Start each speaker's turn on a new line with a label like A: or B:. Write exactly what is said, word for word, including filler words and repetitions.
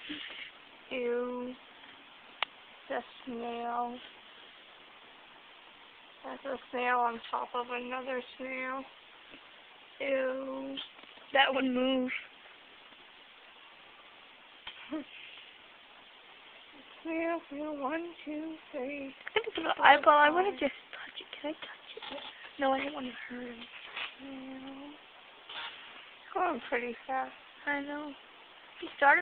A: Ew. The snail. That's a snail on top of another snail. Ew. That would move. Snail, snail, one, two, three. I think it's an eyeball. I want to just touch it. Can I touch it? No, I don't want to hurt him. Snail. Going pretty fast. I know. He started